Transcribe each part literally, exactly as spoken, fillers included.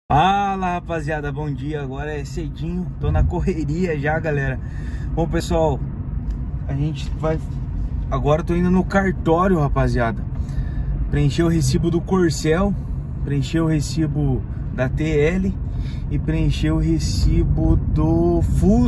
Fala rapaziada, bom dia. Agora é cedinho, tô na correria já, galera. Bom pessoal, a gente vai... Agora eu tô indo no cartório, rapaziada, preencher o recibo do Corcel, preencher o recibo da T L e preencher o recibo do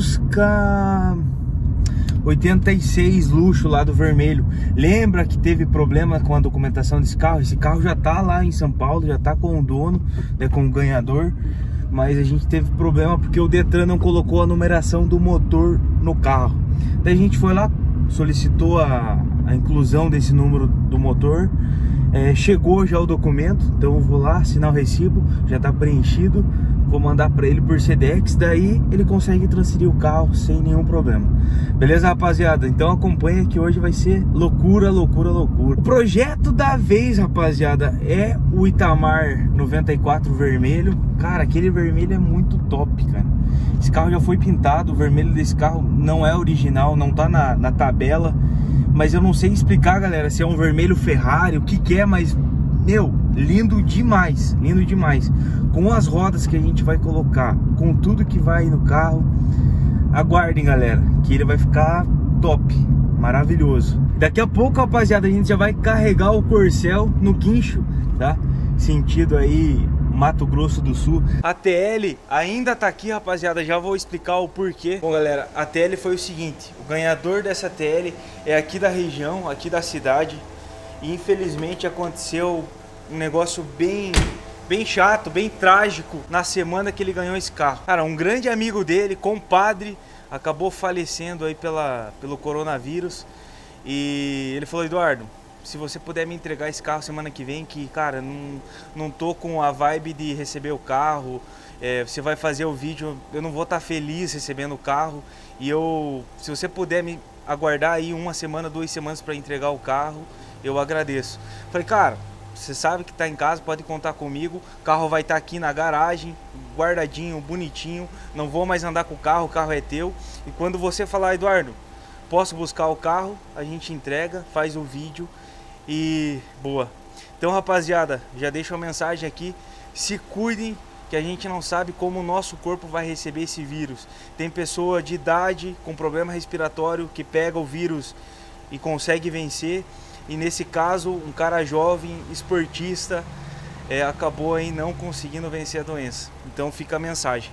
Fusca oitenta e seis luxo lá do vermelho. Lembra que teve problema com a documentação desse carro? Esse carro já tá lá em São Paulo, já tá com o dono, né, com o ganhador, mas a gente teve problema porque o Detran não colocou a numeração do motor no carro. Daí a gente foi lá, solicitou a, a inclusão desse número do motor. É, chegou já o documento, então eu vou lá assinar o recibo, já tá preenchido, vou mandar para ele por Sedex, daí ele consegue transferir o carro sem nenhum problema. Beleza, rapaziada? Então acompanha que hoje vai ser loucura, loucura, loucura. O projeto da vez, rapaziada, é o Itamar noventa e quatro vermelho. Cara, aquele vermelho é muito top, cara. Esse carro já foi pintado, o vermelho desse carro não é original, não tá na, na tabela. Mas eu não sei explicar, galera, se é um vermelho Ferrari, o que que é, mas, meu, lindo demais, lindo demais. Com as rodas que a gente vai colocar, com tudo que vai no carro, aguardem, galera, que ele vai ficar top, maravilhoso. Daqui a pouco, rapaziada, a gente já vai carregar o Corcel no guincho, tá? Sentido aí Mato Grosso do Sul. A T L ainda tá aqui, rapaziada, já vou explicar o porquê. Bom, galera, a T L foi o seguinte: o ganhador dessa T L é aqui da região, aqui da cidade, e infelizmente aconteceu um negócio bem bem chato, bem trágico na semana que ele ganhou esse carro. Cara, um grande amigo dele, compadre, acabou falecendo aí pela, pelo coronavírus. E ele falou: Eduardo, se você puder me entregar esse carro semana que vem, que, cara, não, não tô com a vibe de receber o carro, é, você vai fazer o vídeo, eu não vou estar feliz recebendo o carro, e eu, se você puder me aguardar aí uma semana, duas semanas para entregar o carro, eu agradeço. Falei: cara, você sabe que tá em casa, pode contar comigo, o carro vai estar aqui na garagem, guardadinho, bonitinho, não vou mais andar com o carro, o carro é teu, e quando você falar: Eduardo, posso buscar o carro, a gente entrega, faz o vídeo. E boa. Então, rapaziada, já deixa uma mensagem aqui: se cuidem, que a gente não sabe como o nosso corpo vai receber esse vírus. Tem pessoa de idade com problema respiratório que pega o vírus e consegue vencer, e nesse caso um cara jovem, esportista, é, acabou aí não conseguindo vencer a doença. Então fica a mensagem.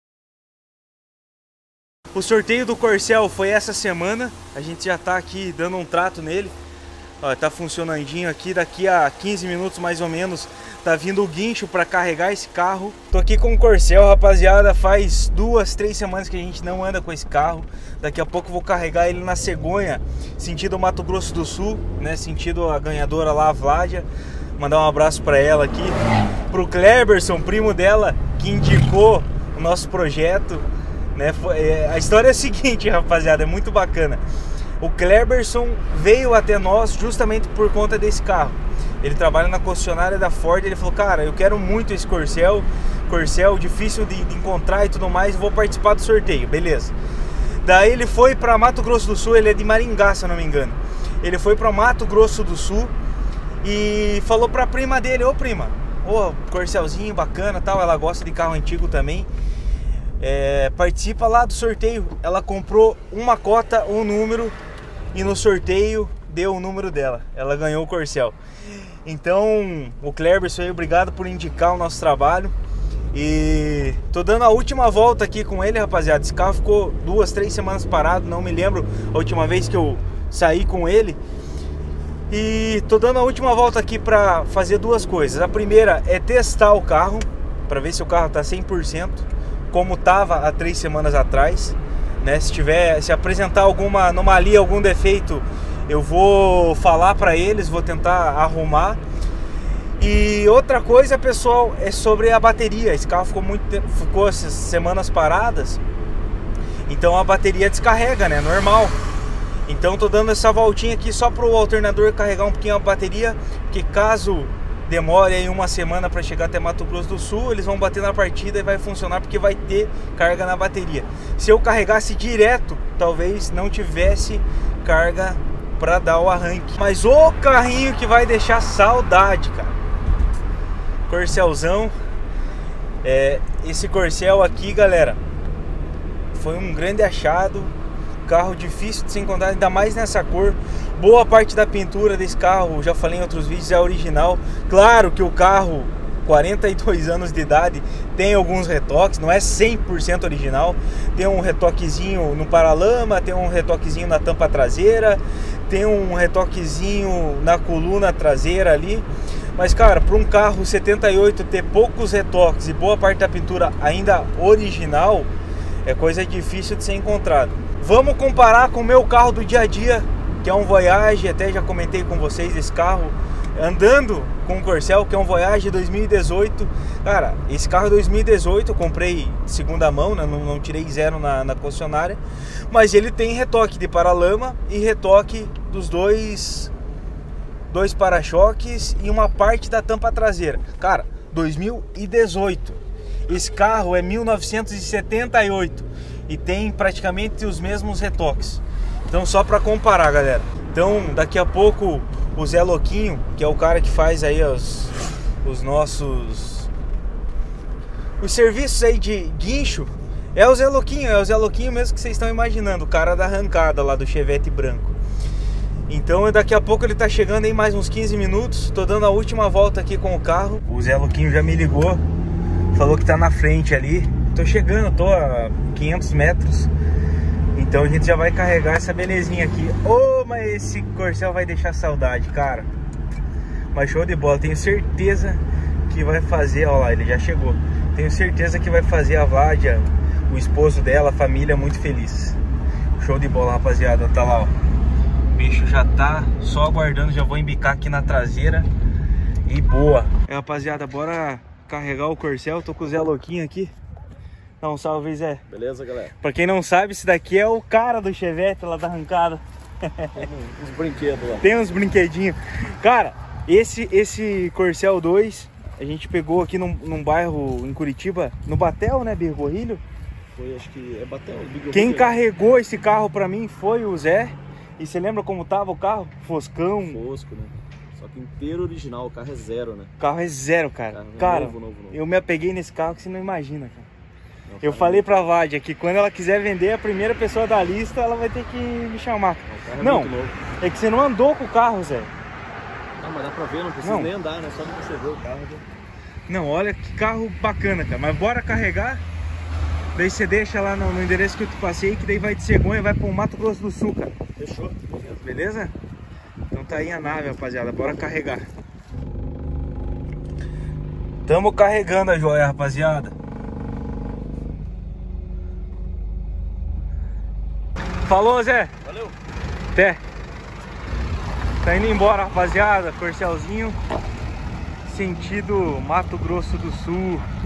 O sorteio do Corcel foi essa semana, a gente já tá aqui dando um trato nele. Ó, tá funcionandinho aqui, daqui a quinze minutos mais ou menos tá vindo o guincho para carregar esse carro. Tô aqui com o Corcel, rapaziada, faz duas, três semanas que a gente não anda com esse carro. Daqui a pouco vou carregar ele na cegonha, sentido Mato Grosso do Sul, né, sentido a ganhadora lá, a Vládia. Mandar um abraço para ela aqui, pro Cleberson, primo dela, que indicou o nosso projeto, né. A história é a seguinte, rapaziada, é muito bacana. O Cleberson veio até nós justamente por conta desse carro. Ele trabalha na concessionária da Ford. Ele falou: cara, eu quero muito esse Corcel, Corcel difícil de, de encontrar e tudo mais, vou participar do sorteio, beleza. Daí ele foi para Mato Grosso do Sul, ele é de Maringá, se eu não me engano. Ele foi para Mato Grosso do Sul e falou para a prima dele: ô prima, ô, Corcelzinho bacana, tal, ela gosta de carro antigo também. É, participa lá do sorteio. Ela comprou uma cota, um número, e no sorteio deu o número dela, ela ganhou o Corcel. Então o Cleberson aí, obrigado por indicar o nosso trabalho. E tô dando a última volta aqui com ele, rapaziada. Esse carro ficou duas, três semanas parado, não me lembro a última vez que eu saí com ele. E tô dando a última volta aqui para fazer duas coisas. A primeira é testar o carro, para ver se o carro tá cem por cento como estava há três semanas atrás, né? Se tiver, se apresentar alguma anomalia, algum defeito, eu vou falar para eles, vou tentar arrumar. E outra coisa, pessoal, é sobre a bateria. Esse carro ficou muito tempo, ficou essas semanas paradas, então a bateria descarrega, né? Normal. Então tô dando essa voltinha aqui só para o alternador carregar um pouquinho a bateria, que caso demore aí uma semana para chegar até Mato Grosso do Sul, eles vão bater na partida e vai funcionar, porque vai ter carga na bateria. Se eu carregasse direto, talvez não tivesse carga para dar o arranque. Mas o carrinho que vai deixar saudade, cara. Corcelzão. É, esse Corcel aqui, galera, foi um grande achado. Carro difícil de se encontrar, ainda mais nessa cor. Boa parte da pintura desse carro, já falei em outros vídeos, é original. Claro que o carro, quarenta e dois anos de idade, tem alguns retoques, não é cem por cento original. Tem um retoquezinho no paralama, tem um retoquezinho na tampa traseira, tem um retoquezinho na coluna traseira ali. Mas, cara, para um carro setenta e oito ter poucos retoques e boa parte da pintura ainda original, é coisa difícil de ser encontrado. Vamos comparar com o meu carro do dia a dia, que é um Voyage. Até já comentei com vocês esse carro, andando com o Corcel, que é um Voyage dois mil e dezoito. Cara, esse carro é dois mil e dezoito, eu comprei de segunda mão, né? não, não tirei zero na, na concessionária. Mas ele tem retoque de paralama e retoque dos dois, dois para-choques e uma parte da tampa traseira. Cara, dois mil e dezoito. Esse carro é mil novecentos e setenta e oito e tem praticamente os mesmos retoques. Então, só para comparar, galera. Então, daqui a pouco o Zé Louquinho, que é o cara que faz aí os, os nossos os serviços aí de guincho, é o Zé Louquinho, é o Zé Louquinho mesmo que vocês estão imaginando, o cara da arrancada lá do Chevette branco. Então, daqui a pouco ele tá chegando aí, mais uns quinze minutos. Tô dando a última volta aqui com o carro. O Zé Louquinho já me ligou, falou que tá na frente ali. Tô chegando, tô a quinhentos metros. Então a gente já vai carregar essa belezinha aqui. Ô, oh, mas esse Corcel vai deixar saudade, cara. Mas show de bola, tenho certeza que vai fazer, ó lá, ele já chegou. Tenho certeza que vai fazer a Vádia, o esposo dela, a família, muito feliz. Show de bola, rapaziada, tá lá, ó. O bicho já tá só aguardando, já vou embicar aqui na traseira. E boa. É, rapaziada, bora carregar o Corcel. Tô com o Zé Louquinho aqui. Dá um salve, Zé. Beleza, galera? Pra quem não sabe, esse daqui é o cara do Chevette lá da arrancada. Tem uns brinquedos lá. Tem uns brinquedinhos. Cara, esse, esse Corcel dois a gente pegou aqui num, num bairro em Curitiba, no Batel, né, Birgorrilho? Foi, acho que é Batel, Birgorrilho. Quem carregou esse carro pra mim foi o Zé. E você lembra como tava o carro? Foscão. Fosco, né? Só que inteiro original, o carro é zero, né? O carro é zero, cara. Carro cara, novo, novo, novo. Eu me apeguei nesse carro que você não imagina, cara. Não, Eu cara, falei é pra Vádia que quando ela quiser vender, a primeira pessoa da lista, ela vai ter que me chamar. Não, não, é, muito novo. É que você não andou com o carro, Zé. Não, mas dá pra ver, não precisa não. nem andar, né? Só de você ver o carro. Já... Não, olha que carro bacana, cara. Mas bora carregar. Daí você deixa lá no, no endereço que eu te passei, que daí vai de Cegonha, vai pro Mato Grosso do Sul, cara. Fechou. Beleza? Então tá aí a nave, rapaziada. Bora carregar. Tamo carregando a joia, rapaziada. Falou, Zé. Valeu. Até. Tá indo embora, rapaziada. Corcelzinho. Sentido Mato Grosso do Sul.